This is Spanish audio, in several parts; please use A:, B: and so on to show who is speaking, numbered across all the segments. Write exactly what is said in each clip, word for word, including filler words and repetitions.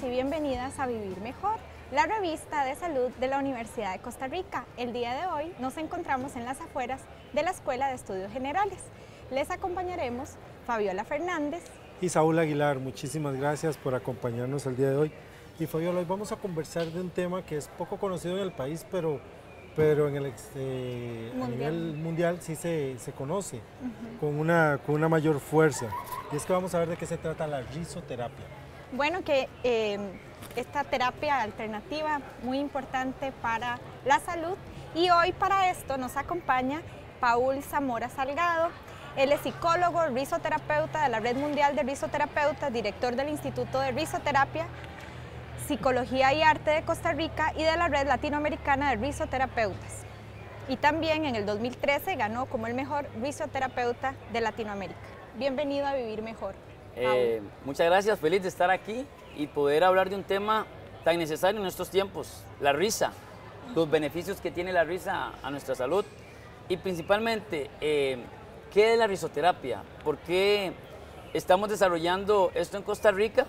A: y bienvenidas a Vivir Mejor, la revista de salud de la Universidad de Costa Rica. El día de hoy nos encontramos en las afueras de la Escuela de Estudios Generales. Les acompañaremos Fabiola Fernández
B: y Saúl Aguilar. Muchísimas gracias por acompañarnos el día de hoy. Y Fabiola, hoy vamos a conversar de un tema que es poco conocido en el país, pero, pero en el, eh, a nivel mundial sí se, se conoce uh-huh. con, una, con una mayor fuerza. Y es que vamos a ver de qué se trata la risoterapia.
A: Bueno, que eh, esta terapia alternativa muy importante para la salud, y hoy para esto nos acompaña Paul Zamora Salgado. Él es psicólogo, risoterapeuta de la Red Mundial de Risoterapeutas, director del Instituto de Risoterapia, Psicología y Arte de Costa Rica y de la Red Latinoamericana de Risoterapeutas. Y también en el dos mil trece ganó como el mejor risoterapeuta de Latinoamérica. Bienvenido a Vivir Mejor.
C: Eh, muchas gracias, feliz de estar aquí y poder hablar de un tema tan necesario en estos tiempos, la risa, los beneficios que tiene la risa a nuestra salud y principalmente, eh, ¿qué es la risoterapia? ¿Por qué estamos desarrollando esto en Costa Rica?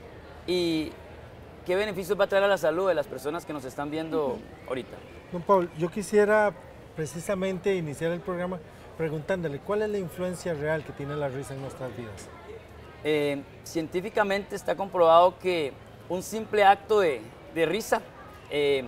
C: Y ¿qué beneficios va a traer a la salud de las personas que nos están viendo uh-huh. ahorita?
B: Don Paul, yo quisiera precisamente iniciar el programa preguntándole cuál es la influencia real que tiene la risa en nuestras vidas.
C: Eh, científicamente está comprobado que un simple acto de, de risa eh,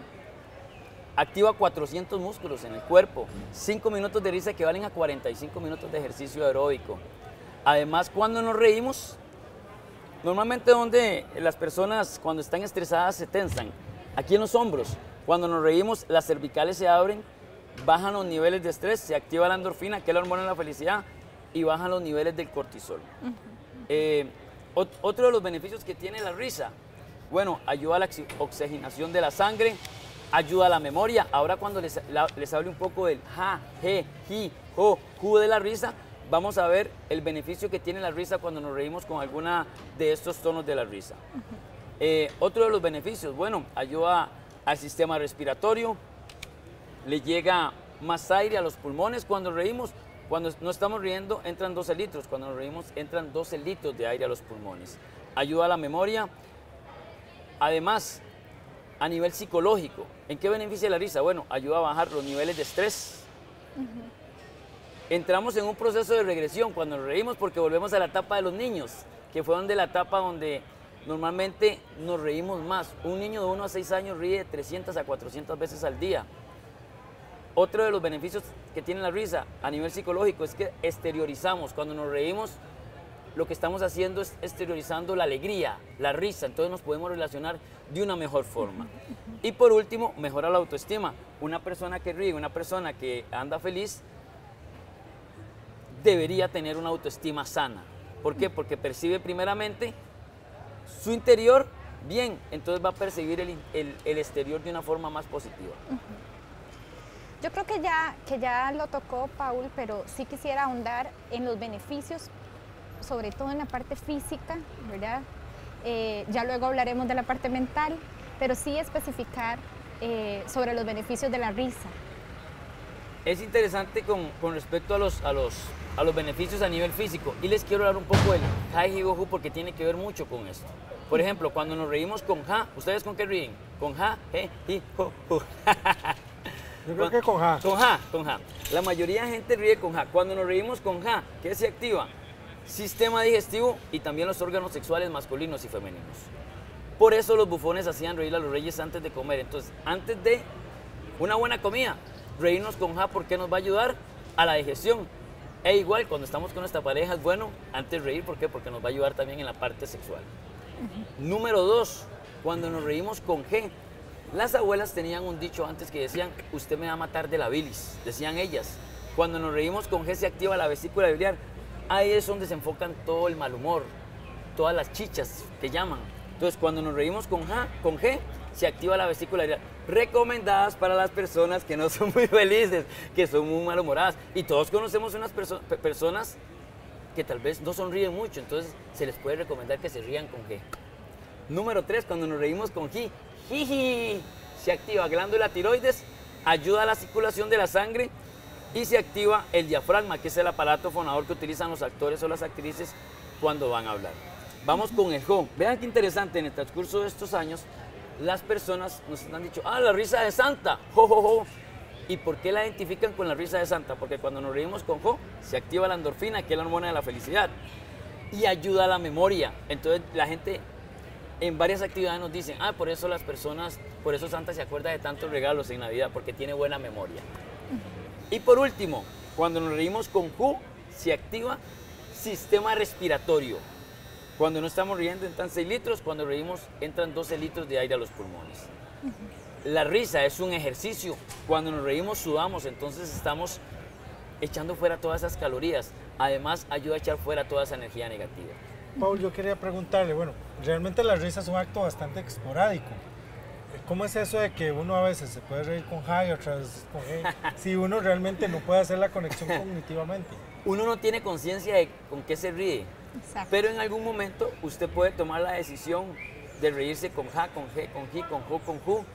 C: activa cuatrocientos músculos en el cuerpo. cinco minutos de risa equivalen a cuarenta y cinco minutos de ejercicio aeróbico. Además, cuando nos reímos, normalmente donde las personas cuando están estresadas se tensan, aquí en los hombros. Cuando nos reímos, las cervicales se abren, bajan los niveles de estrés, se activa la endorfina, que es la hormona de la felicidad, y bajan los niveles del cortisol. Uh-huh. Eh, otro de los beneficios que tiene la risa, bueno, ayuda a la oxigenación de la sangre, ayuda a la memoria. Ahora cuando les, la, les hable un poco del ja, je, ji, jo, ju de la risa, vamos a ver el beneficio que tiene la risa cuando nos reímos con alguna de estos tonos de la risa. Uh-huh. eh, otro de los beneficios, bueno, ayuda al sistema respiratorio, le llega más aire a los pulmones cuando reímos. Cuando no estamos riendo entran doce litros, cuando nos reímos entran doce litros de aire a los pulmones. Ayuda a la memoria. Además, a nivel psicológico, ¿en qué beneficia la risa? Bueno, ayuda a bajar los niveles de estrés. Uh-huh. Entramos en un proceso de regresión cuando nos reímos porque volvemos a la etapa de los niños, que fue donde la etapa donde normalmente nos reímos más. Un niño de uno a seis años ríe trescientas a cuatrocientas veces al día. Otro de los beneficios que tiene la risa a nivel psicológico es que exteriorizamos. Cuando nos reímos, lo que estamos haciendo es exteriorizando la alegría, la risa, entonces nos podemos relacionar de una mejor forma. Y por último, mejora la autoestima. Una persona que ríe, una persona que anda feliz, debería tener una autoestima sana. ¿Por qué? Porque percibe primeramente su interior bien, entonces va a percibir el, el, el exterior de una forma más positiva.
A: Yo creo que ya, que ya lo tocó Paul, pero sí quisiera ahondar en los beneficios, sobre todo en la parte física, ¿verdad? Eh, ya luego hablaremos de la parte mental, pero sí especificar eh, sobre los beneficios de la risa.
C: Es interesante con, con respecto a los, a, los, a los beneficios a nivel físico, y les quiero hablar un poco del ja, ji, go, ju, porque tiene que ver mucho con esto. Por ejemplo, cuando nos reímos con ja, ¿ustedes con qué ríen? Con ja, je, ji, jo, ju.
B: Yo creo que con ja.
C: Con ja, con ja. La mayoría de gente ríe con ja. Cuando nos reímos con ja, ¿qué se activa? Sistema digestivo y también los órganos sexuales masculinos y femeninos. Por eso los bufones hacían reír a los reyes antes de comer. Entonces, antes de una buena comida, reírnos con ja, ¿por qué nos va a ayudar? A la digestión. E igual, cuando estamos con nuestra pareja, es bueno antes reír, ¿por qué? Porque nos va a ayudar también en la parte sexual. Uh-huh. Número dos, cuando nos reímos con ge. Las abuelas tenían un dicho antes que decían, usted me va a matar de la bilis, decían ellas. Cuando nos reímos con ge se activa la vesícula biliar. Ahí es donde se enfocan todo el mal humor, todas las chichas que llaman. Entonces, cuando nos reímos con, ja, con ge, se activa la vesícula biliar. Recomendadas para las personas que no son muy felices, que son muy malhumoradas. Y todos conocemos unas perso personas que tal vez no sonríen mucho, entonces se les puede recomendar que se rían con ge. Número tres, cuando nos reímos con ji, jiji, se activa glándula tiroides, ayuda a la circulación de la sangre y se activa el diafragma, que es el aparato fonador que utilizan los actores o las actrices cuando van a hablar. Vamos con el jo. Vean qué interesante, en el transcurso de estos años, las personas nos han dicho, ah, la risa de Santa, jo, jo, jo. ¿Y por qué la identifican con la risa de Santa? Porque cuando nos reímos con jo, se activa la endorfina, que es la hormona de la felicidad, y ayuda a la memoria. Entonces la gente en varias actividades nos dicen, ah, por eso las personas, por eso Santa se acuerda de tantos regalos en Navidad, porque tiene buena memoria. Y por último, cuando nos reímos con ju, se activa sistema respiratorio. Cuando no estamos riendo entran seis litros, cuando reímos entran doce litros de aire a los pulmones. La risa es un ejercicio. Cuando nos reímos sudamos, entonces estamos echando fuera todas esas calorías. Además, ayuda a echar fuera toda esa energía negativa.
B: Paul, yo quería preguntarle, bueno, realmente la risa es un acto bastante esporádico. ¿Cómo es eso de que uno a veces se puede reír con ja y otras veces con he? Si uno realmente no puede hacer la conexión cognitivamente.
C: Uno no tiene conciencia de con qué se ríe.
A: Exacto.
C: Pero en algún momento usted puede tomar la decisión de reírse con ja, con je, con ji, con jo, con ju.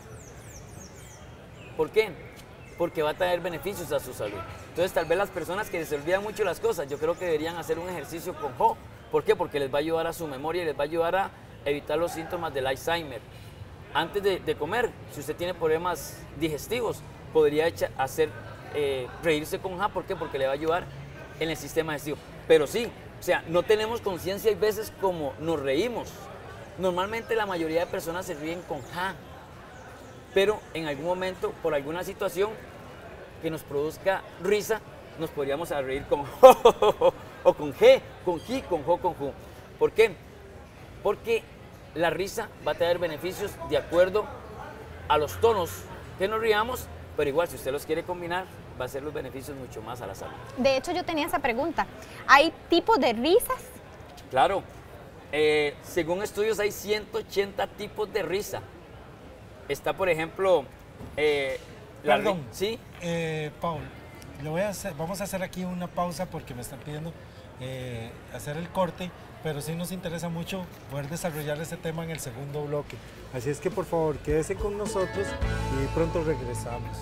C: ¿Por qué? Porque va a traer beneficios a su salud. Entonces, tal vez las personas que se olvidan mucho las cosas, yo creo que deberían hacer un ejercicio con jo. ¿Por qué? Porque les va a ayudar a su memoria y les va a ayudar a evitar los síntomas del Alzheimer. Antes de, de comer, si usted tiene problemas digestivos, podría echa, hacer eh, reírse con ja. ¿Por qué? Porque le va a ayudar en el sistema digestivo. Pero sí, o sea, no tenemos conciencia hay veces como nos reímos. Normalmente la mayoría de personas se ríen con ja, pero en algún momento, por alguna situación que nos produzca risa, nos podríamos reír con jo, jo, jo, jo, o con je, con ji, con jo, con ju. ¿Por qué? Porque la risa va a traer beneficios de acuerdo a los tonos que nos riamos, pero igual si usted los quiere combinar, va a ser los beneficios mucho más a la salud.
A: De hecho, yo tenía esa pregunta. ¿Hay tipos de risas?
C: Claro, eh, según estudios hay ciento ochenta tipos de risa. Está, por ejemplo, eh, la
B: Perdón,
C: ¿sí?
B: eh, Paul, lo voy a hacer, vamos a hacer aquí una pausa porque me están pidiendo eh, hacer el corte, pero sí nos interesa mucho poder desarrollar ese tema en el segundo bloque. Así es que por favor, quédese con nosotros y pronto regresamos.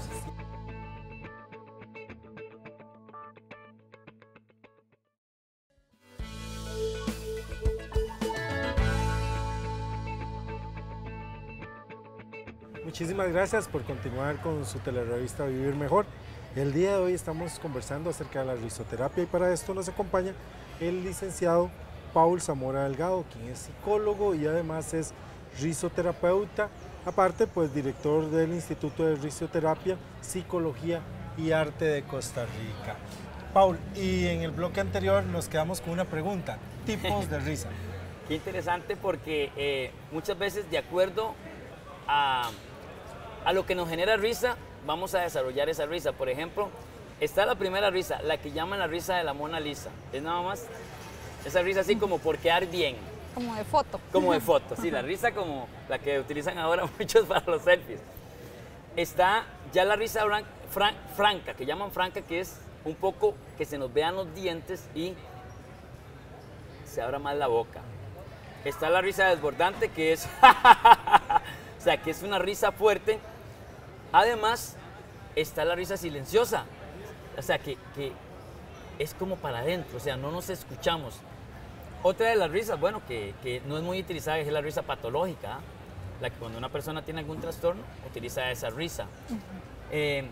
B: Muchísimas gracias por continuar con su telerevista Vivir Mejor. El día de hoy estamos conversando acerca de la risoterapia y para esto nos acompaña el licenciado Paul Zamora Delgado, quien es psicólogo y además es risoterapeuta, aparte pues director del Instituto de Risoterapia, Psicología y Arte de Costa Rica. Paul, y en el bloque anterior nos quedamos con una pregunta, tipos de risa.
C: Qué interesante porque eh, muchas veces de acuerdo a, a lo que nos genera risa, vamos a desarrollar esa risa. Por ejemplo, está la primera risa, la que llaman la risa de la Mona Lisa. Es nada más esa risa así como por quedar bien.
A: Como de foto.
C: Como de foto, sí, la risa como la que utilizan ahora muchos para los selfies. Está ya la risa fran, fran, franca, que llaman franca, que es un poco que se nos vean los dientes y se abra más la boca. Está la risa desbordante, que es, o sea, que es una risa fuerte. Además, está la risa silenciosa, o sea, que, que es como para adentro, o sea, no nos escuchamos. Otra de las risas, bueno, que, que no es muy utilizada, es la risa patológica, ¿eh? La que cuando una persona tiene algún trastorno, utiliza esa risa. Uh-huh. eh,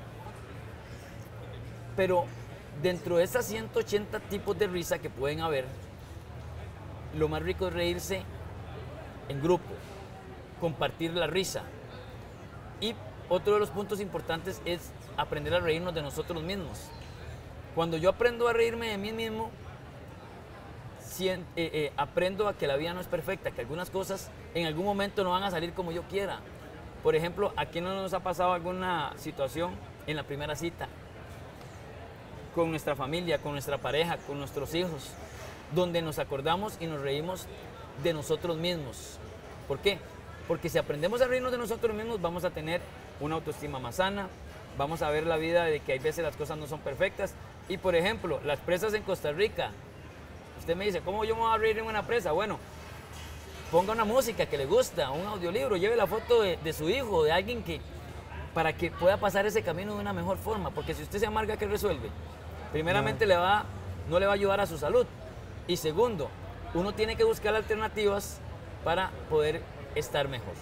C: pero dentro de esas ciento ochenta tipos de risa que pueden haber, lo más rico es reírse en grupo, compartir la risa. Y otro de los puntos importantes es aprender a reírnos de nosotros mismos. Cuando yo aprendo a reírme de mí mismo, Cien, eh, eh, aprendo a que la vida no es perfecta, que algunas cosas en algún momento no van a salir como yo quiera. Por ejemplo, ¿a quién no nos ha pasado alguna situación en la primera cita? Con nuestra familia, con nuestra pareja, con nuestros hijos, donde nos acordamos y nos reímos de nosotros mismos. ¿Por qué? Porque si aprendemos a reírnos de nosotros mismos, vamos a tener una autoestima más sana, vamos a ver la vida de que hay veces las cosas no son perfectas. Y por ejemplo, las presas en Costa Rica. Usted me dice, ¿cómo yo me voy a reír en una presa? Bueno, ponga una música que le gusta, un audiolibro, lleve la foto de, de su hijo, de alguien que, para que pueda pasar ese camino de una mejor forma. Porque si usted se amarga, ¿qué resuelve? Primeramente, no. Le va, no le va a ayudar a su salud. Y segundo, uno tiene que buscar alternativas para poder estar mejor.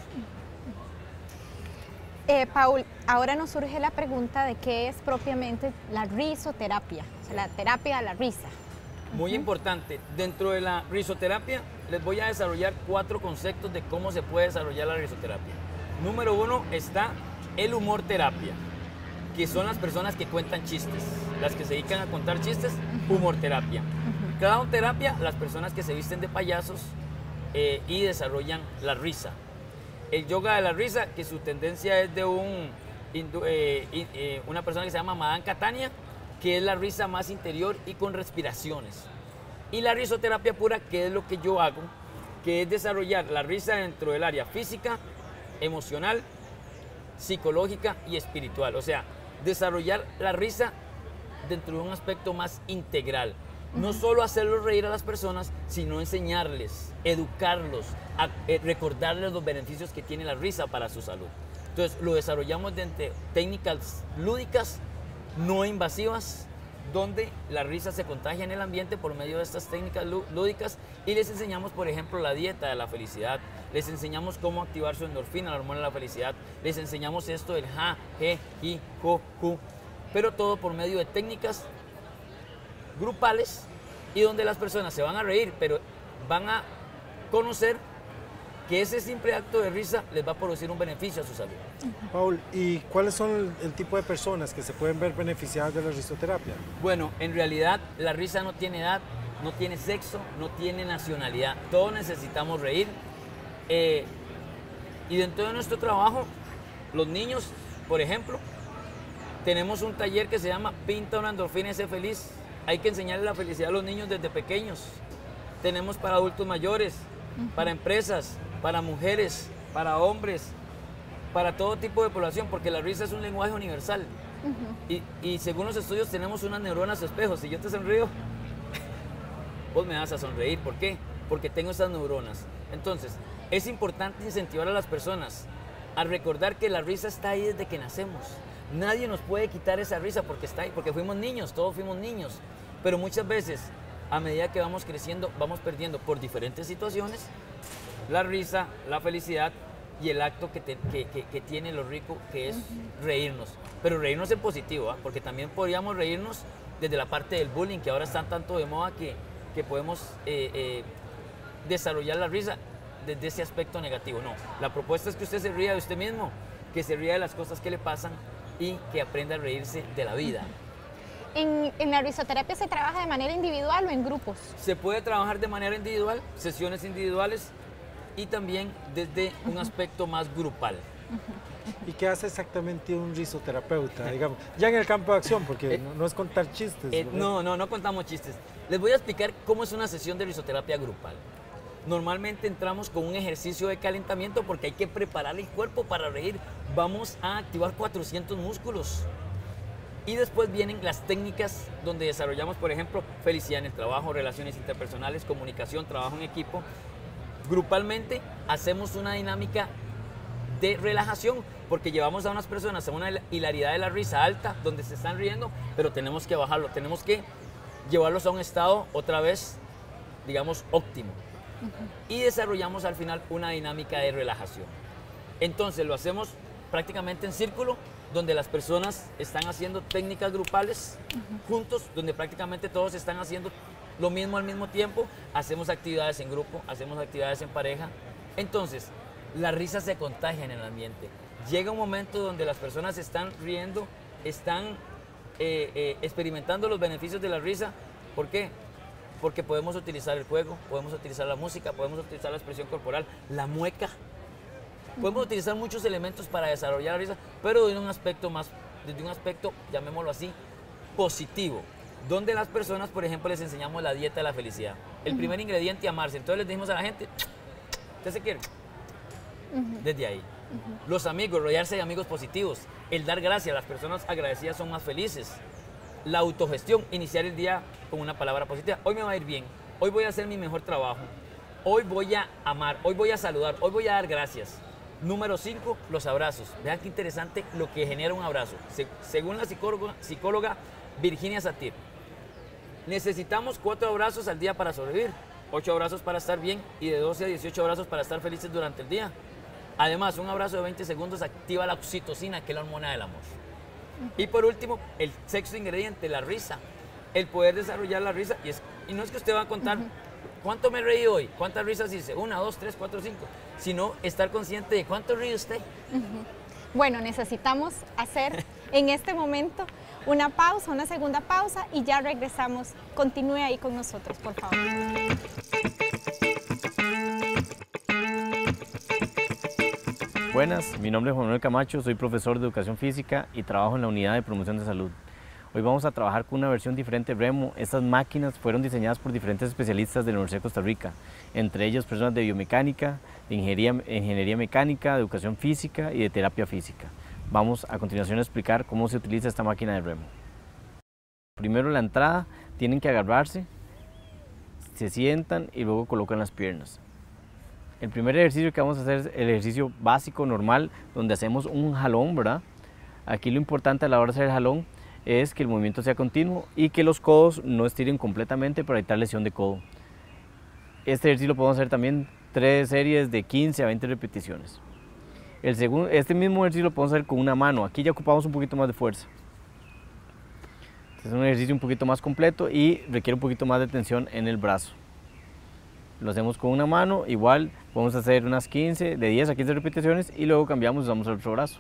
A: Eh, Paul, ahora nos surge la pregunta de qué es propiamente la risoterapia, o sea, la terapia de la risa.
C: Muy importante, dentro de la risoterapia les voy a desarrollar cuatro conceptos de cómo se puede desarrollar la risoterapia. Número uno está el humor terapia, que son las personas que cuentan chistes, las que se dedican a contar chistes, humor terapia. Clown terapia, las personas que se visten de payasos eh, y desarrollan la risa. El yoga de la risa, que su tendencia es de un, eh, eh, una persona que se llama Madan Katania, que es la risa más interior y con respiraciones. Y la risoterapia pura, que es lo que yo hago, que es desarrollar la risa dentro del área física, emocional, psicológica y espiritual. O sea, desarrollar la risa dentro de un aspecto más integral. No solo hacerlos reír a las personas, sino enseñarles, educarlos, a, eh, recordarles los beneficios que tiene la risa para su salud. Entonces, lo desarrollamos desde técnicas lúdicas, no invasivas, donde la risa se contagia en el ambiente por medio de estas técnicas lúdicas, y les enseñamos, por ejemplo, la dieta de la felicidad, les enseñamos cómo activar su endorfina, la hormona de la felicidad, les enseñamos esto del ja, je, ji, jo, ju, pero todo por medio de técnicas grupales y donde las personas se van a reír, pero van a conocer que ese simple acto de risa les va a producir un beneficio a su salud.
B: Paul, ¿y cuáles son el tipo de personas que se pueden ver beneficiadas de la risoterapia?
C: Bueno, en realidad la risa no tiene edad, no tiene sexo, no tiene nacionalidad. Todos necesitamos reír. Eh, y dentro de nuestro trabajo, los niños, por ejemplo, tenemos un taller que se llama Pinta una endorfina y sé feliz. Hay que enseñarle la felicidad a los niños desde pequeños. Tenemos para adultos mayores, para empresas, para mujeres, para hombres, para todo tipo de población, porque la risa es un lenguaje universal. Uh-huh. y, y según los estudios tenemos unas neuronas espejos. Si yo te sonrío, vos me vas a sonreír. ¿Por qué? Porque tengo esas neuronas. Entonces, es importante incentivar a las personas a recordar que la risa está ahí desde que nacemos. Nadie nos puede quitar esa risa porque está ahí, porque fuimos niños, todos fuimos niños. Pero muchas veces, a medida que vamos creciendo, vamos perdiendo por diferentes situaciones la risa, la felicidad y el acto que, te, que, que, que tiene lo rico, que es uh-huh. reírnos. Pero reírnos en positivo, ¿eh? Porque también podríamos reírnos desde la parte del bullying, que ahora están tanto de moda que, que podemos eh, eh, desarrollar la risa desde ese aspecto negativo. No, la propuesta es que usted se ría de usted mismo, que se ría de las cosas que le pasan y que aprenda a reírse de la vida.
A: ¿En, en la risoterapia se trabaja de manera individual o en grupos?
C: Se puede trabajar de manera individual, sesiones individuales, y también desde un aspecto más grupal.
B: ¿Y qué hace exactamente un risoterapeuta, digamos? Ya en el campo de acción, porque eh, no, no es contar chistes.
C: Eh, no, no, no contamos chistes. Les voy a explicar cómo es una sesión de risoterapia grupal. Normalmente entramos con un ejercicio de calentamiento porque hay que preparar el cuerpo para reír. Vamos a activar cuatrocientos músculos. Y después vienen las técnicas donde desarrollamos, por ejemplo, felicidad en el trabajo, relaciones interpersonales, comunicación, trabajo en equipo. Grupalmente hacemos una dinámica de relajación porque llevamos a unas personas a una hilaridad de la risa alta donde se están riendo, pero tenemos que bajarlo, tenemos que llevarlos a un estado otra vez, digamos, óptimo. Uh-huh. Y desarrollamos al final una dinámica de relajación. Entonces lo hacemos prácticamente en círculo, donde las personas están haciendo técnicas grupales uh-huh. juntos, donde prácticamente todos están haciendo lo mismo al mismo tiempo. Hacemos actividades en grupo, hacemos actividades en pareja. Entonces, la risa se contagia en el ambiente. Llega un momento donde las personas están riendo, están eh, eh, experimentando los beneficios de la risa. ¿Por qué? Porque podemos utilizar el juego, podemos utilizar la música, podemos utilizar la expresión corporal, la mueca. Podemos utilizar muchos elementos para desarrollar la risa, pero desde un aspecto más, desde un aspecto, llamémoslo así, positivo. Donde las personas, por ejemplo, les enseñamos la dieta de la felicidad. El uh-huh. primer ingrediente, amarse. Entonces les dijimos a la gente, ¿usted se quiere? Uh-huh. Desde ahí. Uh-huh. Los amigos, rodearse de amigos positivos. El dar gracias, las personas agradecidas son más felices. La autogestión, iniciar el día con una palabra positiva. Hoy me va a ir bien, hoy voy a hacer mi mejor trabajo, hoy voy a amar, hoy voy a saludar, hoy voy a dar gracias. Número cinco, los abrazos. Vean qué interesante lo que genera un abrazo. Se, según la psicóloga, psicóloga Virginia Satir, necesitamos cuatro abrazos al día para sobrevivir. ocho abrazos para estar bien y de doce a dieciocho abrazos para estar felices durante el día. Además, un abrazo de veinte segundos activa la oxitocina, que es la hormona del amor. Y por último, el sexto ingrediente, la risa. El poder desarrollar la risa. Y, es, y no es que usted va a contar uh-huh. cuánto me reí hoy, cuántas risas hice, una, dos, tres, cuatro, cinco, sino estar consciente de cuánto ríe usted.
A: Uh-huh. Bueno, necesitamos hacer en este momento una pausa, una segunda pausa y ya regresamos. Continúe ahí con nosotros, por favor.
D: Buenas, mi nombre es Juan Manuel Camacho, soy profesor de Educación Física y trabajo en la Unidad de Promoción de Salud. Hoy vamos a trabajar con una versión diferente de Remo. Estas máquinas fueron diseñadas por diferentes especialistas de la Universidad de Costa Rica, entre ellos personas de biomecánica, de ingeniería, ingeniería mecánica, de educación física y de terapia física. Vamos a continuación a explicar cómo se utiliza esta máquina de Remo. Primero la entrada, tienen que agarrarse, se sientan y luego colocan las piernas. El primer ejercicio que vamos a hacer es el ejercicio básico, normal, donde hacemos un jalón, ¿verdad? Aquí lo importante a la hora de hacer el jalón es que el movimiento sea continuo y que los codos no estiren completamente para evitar lesión de codo. Este ejercicio lo podemos hacer también tres series de quince a veinte repeticiones. El segundo, este mismo ejercicio lo podemos hacer con una mano. Aquí ya ocupamos un poquito más de fuerza. Este es un ejercicio un poquito más completo y requiere un poquito más de tensión en el brazo. Lo hacemos con una mano, igual podemos hacer unas quince, de diez a quince repeticiones y luego cambiamos y usamos el otro brazo.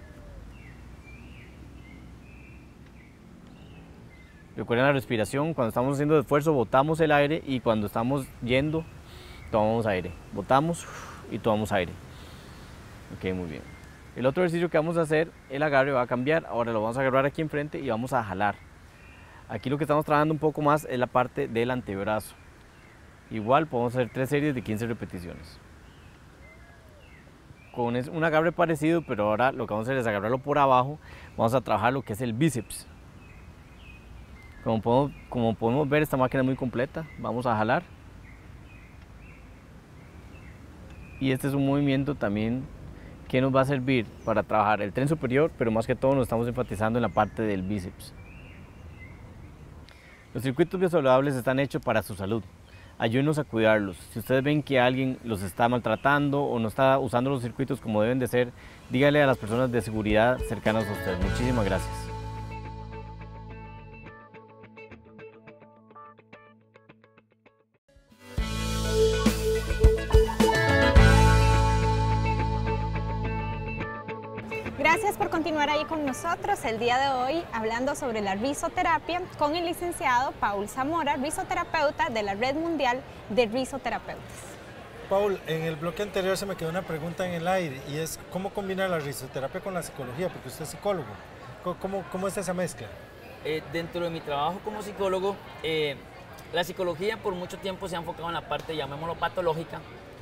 D: Recuerden la respiración, cuando estamos haciendo esfuerzo botamos el aire y cuando estamos yendo tomamos aire. Botamos y tomamos aire. Ok, muy bien. El otro ejercicio que vamos a hacer, el agarre va a cambiar. Ahora lo vamos a agarrar aquí enfrente y vamos a jalar. Aquí lo que estamos trabajando un poco más es la parte del antebrazo. Igual podemos hacer tres series de quince repeticiones. Con un agarre parecido, pero ahora lo que vamos a hacer es agarrarlo por abajo. Vamos a trabajar lo que es el bíceps. Como podemos, como podemos ver, esta máquina es muy completa. Vamos a jalar. Y este es un movimiento también que nos va a servir para trabajar el tren superior, pero más que todo nos estamos enfatizando en la parte del bíceps. Los circuitos biosaludables están hechos para su salud. Ayúdenos a cuidarlos. Si ustedes ven que alguien los está maltratando o no está usando los circuitos como deben de ser, dígale a las personas de seguridad cercanas a ustedes. Muchísimas gracias.
A: Gracias por continuar ahí con nosotros el día de hoy hablando sobre la risoterapia con el licenciado Paul Zamora, risoterapeuta de la Red Mundial de Risoterapeutas.
B: Paul, en el bloque anterior se me quedó una pregunta en el aire y es ¿cómo combina la risoterapia con la psicología? Porque usted es psicólogo. ¿Cómo, cómo es esa mezcla?
C: Eh, dentro de mi trabajo como psicólogo, eh, la psicología por mucho tiempo se ha enfocado en la parte, llamémoslo, patológica.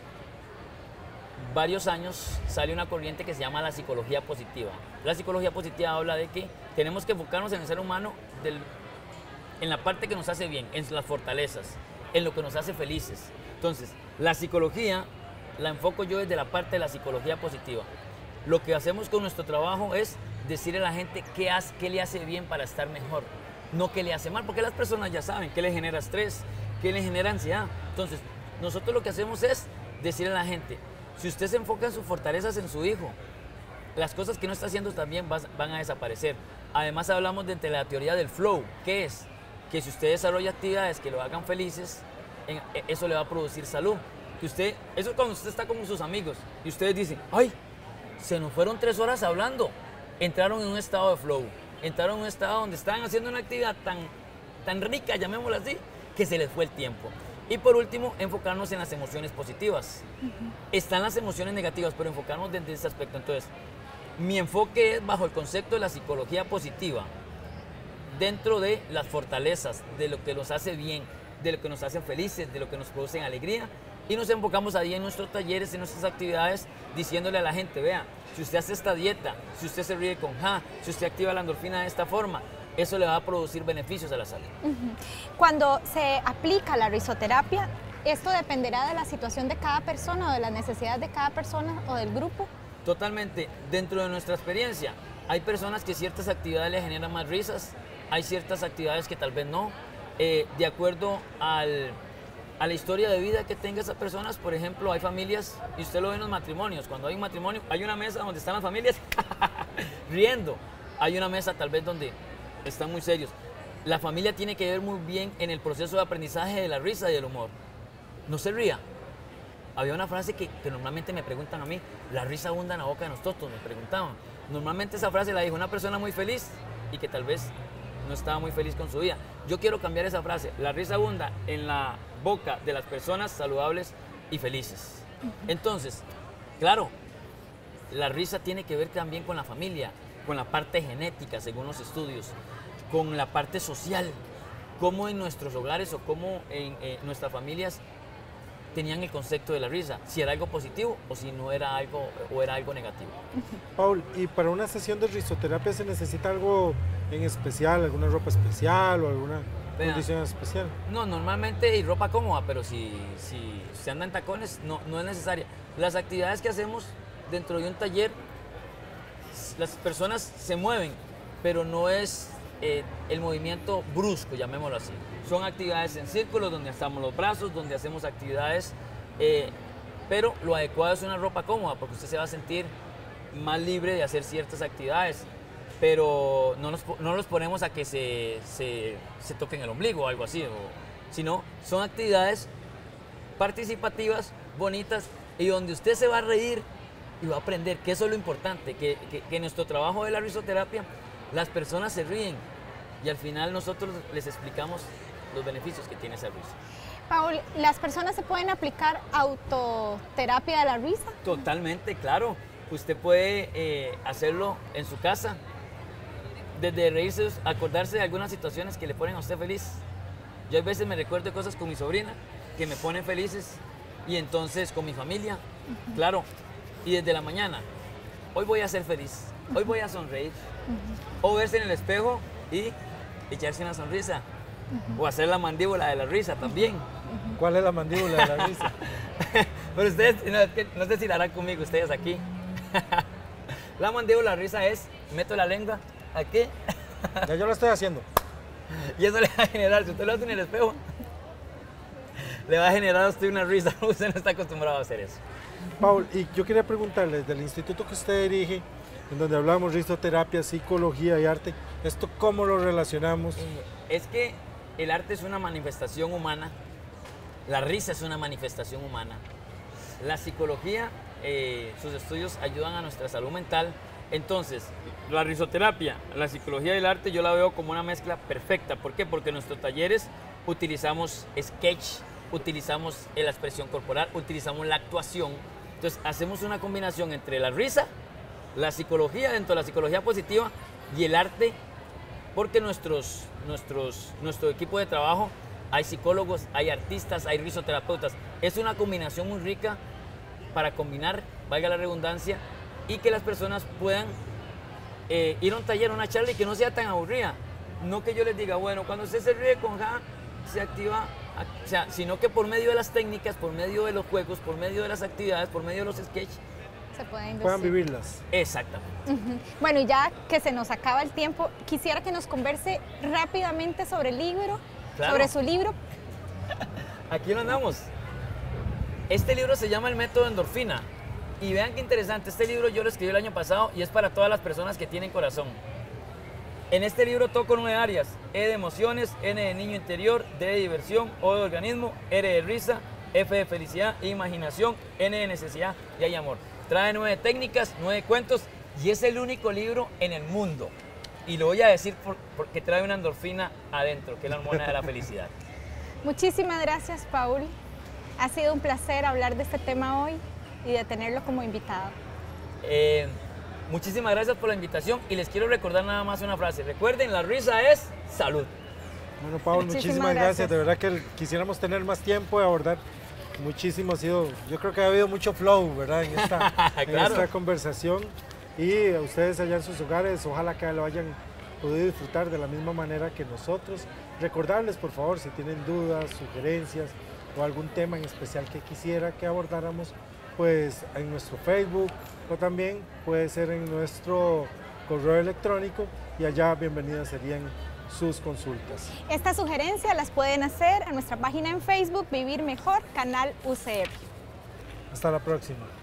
C: Varios años sale una corriente que se llama la psicología positiva. La psicología positiva habla de que tenemos que enfocarnos en el ser humano, del, en la parte que nos hace bien, en las fortalezas, en lo que nos hace felices. Entonces, la psicología la enfoco yo desde la parte de la psicología positiva. Lo que hacemos con nuestro trabajo es decirle a la gente qué, hace, qué le hace bien para estar mejor, no qué le hace mal, porque las personas ya saben qué le genera estrés, qué le genera ansiedad. Entonces, nosotros lo que hacemos es decirle a la gente, si usted se enfoca en sus fortalezas en su hijo, las cosas que no está haciendo también van a desaparecer. Además hablamos de la teoría del flow, que es que si usted desarrolla actividades que lo hagan felices, eso le va a producir salud. Que usted, eso es cuando usted está con sus amigos y ustedes dicen, ay, se nos fueron tres horas hablando. Entraron en un estado de flow, entraron en un estado donde estaban haciendo una actividad tan, tan rica, llamémosla así, que se les fue el tiempo. Y por último, enfocarnos en las emociones positivas. Uh-huh. Están las emociones negativas, pero enfocarnos desde ese aspecto. Entonces, mi enfoque es bajo el concepto de la psicología positiva, dentro de las fortalezas, de lo que nos hace bien, de lo que nos hace felices, de lo que nos produce alegría. Y nos enfocamos ahí en nuestros talleres, en nuestras actividades, diciéndole a la gente, vea, si usted hace esta dieta, si usted se ríe con ja, si usted activa la endorfina de esta forma, eso le va a producir beneficios a la salud.
A: Uh-huh. Cuando se aplica la risoterapia, ¿esto dependerá de la situación de cada persona o de las necesidades de cada persona o del grupo?
C: Totalmente. Dentro de nuestra experiencia, hay personas que ciertas actividades le generan más risas, hay ciertas actividades que tal vez no. Eh, de acuerdo al, a la historia de vida que tenga esas personas. Por ejemplo, hay familias, y usted lo ve en los matrimonios, cuando hay un matrimonio, hay una mesa donde están las familias riendo, hay una mesa tal vez donde están muy serios. La familia tiene que ver muy bien en el proceso de aprendizaje de la risa y del humor. No se ría. Había una frase que, que normalmente me preguntan a mí, la risa abunda en la boca de los totos, me preguntaban. Normalmente esa frase la dijo una persona muy feliz y que tal vez no estaba muy feliz con su vida. Yo quiero cambiar esa frase, la risa abunda en la boca de las personas saludables y felices. Entonces, claro, la risa tiene que ver también con la familia, con la parte genética, según los estudios, con la parte social, cómo en nuestros hogares o cómo en eh, nuestras familias tenían el concepto de la risa, si era algo positivo o si no era algo o era algo negativo.
B: Paul, ¿y para una sesión de risoterapia se necesita algo en especial, alguna ropa especial o alguna
C: Vea,
B: condición especial?
C: No, normalmente hay ropa cómoda, pero si, si se anda en tacones no, no es necesaria. Las actividades que hacemos dentro de un taller, las personas se mueven, pero no es eh, el movimiento brusco, llamémoslo así. Son actividades en círculos donde estamos los brazos, donde hacemos actividades, eh, pero lo adecuado es una ropa cómoda porque usted se va a sentir más libre de hacer ciertas actividades, pero no nos, no los ponemos a que se, se, se toquen el ombligo o algo así, o, sino son actividades participativas, bonitas y donde usted se va a reír y va a aprender, que eso es lo importante, que, que, que en nuestro trabajo de la risoterapia las personas se ríen y al final nosotros les explicamos los beneficios que tiene esa risa.
A: Paul, ¿las personas se pueden aplicar autoterapia de la risa?
C: Totalmente, claro. Usted puede eh, hacerlo en su casa, desde reírse, acordarse de algunas situaciones que le ponen a usted feliz. Yo a veces me recuerdo de cosas con mi sobrina que me ponen felices y entonces con mi familia, uh-huh. Claro, y desde la mañana, hoy voy a ser feliz, hoy voy a sonreír, uh-huh. O verse en el espejo y echarse una sonrisa. Uh-huh. O hacer la mandíbula de la risa también.
B: Uh-huh. ¿Cuál es la mandíbula de la risa?
C: Pero ustedes, no, es que, no sé si la harán conmigo ustedes aquí. La mandíbula de la risa es, meto la lengua aquí.
B: Ya yo lo estoy haciendo.
C: Y eso le va a generar, si usted lo hace en el espejo, le va a generar a usted una risa. Usted no está acostumbrado a hacer eso.
B: Paul, y yo quería preguntarle, del instituto que usted dirige, en donde hablamos risoterapia, psicología y arte, ¿esto cómo lo relacionamos?
C: Es que el arte es una manifestación humana, la risa es una manifestación humana, la psicología, eh, sus estudios ayudan a nuestra salud mental. Entonces, la risoterapia, la psicología y el arte yo la veo como una mezcla perfecta. ¿Por qué? Porque en nuestros talleres utilizamos sketch, utilizamos la expresión corporal, utilizamos la actuación. Entonces, hacemos una combinación entre la risa, la psicología, dentro de la psicología positiva y el arte, porque nuestros, nuestros, nuestro equipo de trabajo, hay psicólogos, hay artistas, hay risoterapeutas. Es una combinación muy rica para combinar, valga la redundancia, y que las personas puedan eh, ir a un taller, a una charla y que no sea tan aburrida. No que yo les diga, bueno, cuando usted se ríe con ja, se activa, o sea, sino que por medio de las técnicas, por medio de los juegos, por medio de las actividades, por medio de los sketches,
A: se pueden,
B: puedan vivirlas.
C: Exactamente.
A: Uh-huh. Bueno, y ya que se nos acaba el tiempo, quisiera que nos converse rápidamente sobre el libro, claro. Sobre su libro.
C: Aquí lo andamos. Este libro se llama El Método Endorfina. Y vean qué interesante, este libro yo lo escribí el año pasado y es para todas las personas que tienen corazón. En este libro toco nueve áreas: E de emociones, N de niño interior, D de diversión, O de organismo, R de risa, F de felicidad e imaginación, N de necesidad y hay amor. Trae nueve técnicas, nueve cuentos y es el único libro en el mundo. Y lo voy a decir por, porque trae una endorfina adentro, que es la hormona de la felicidad.
A: Muchísimas gracias, Paul. Ha sido un placer hablar de este tema hoy y de tenerlo como invitado.
C: Eh, muchísimas gracias por la invitación y les quiero recordar nada más una frase. Recuerden, la risa es salud.
B: Bueno, Paul, muchísimas, muchísimas gracias. gracias. De verdad que quisiéramos tener más tiempo de abordar muchísimo. Ha sido, yo creo que ha habido mucho flow, ¿verdad? En esta, claro. en esta conversación. Y a ustedes allá en sus hogares, ojalá que lo hayan podido disfrutar de la misma manera que nosotros. Recordarles, por favor, si tienen dudas, sugerencias o algún tema en especial que quisiera que abordáramos, pues en nuestro Facebook o también puede ser en nuestro correo electrónico y allá bienvenidas serían sus consultas.
A: Estas sugerencias las pueden hacer en nuestra página en Facebook, Vivir Mejor, Canal U C R.
B: Hasta la próxima.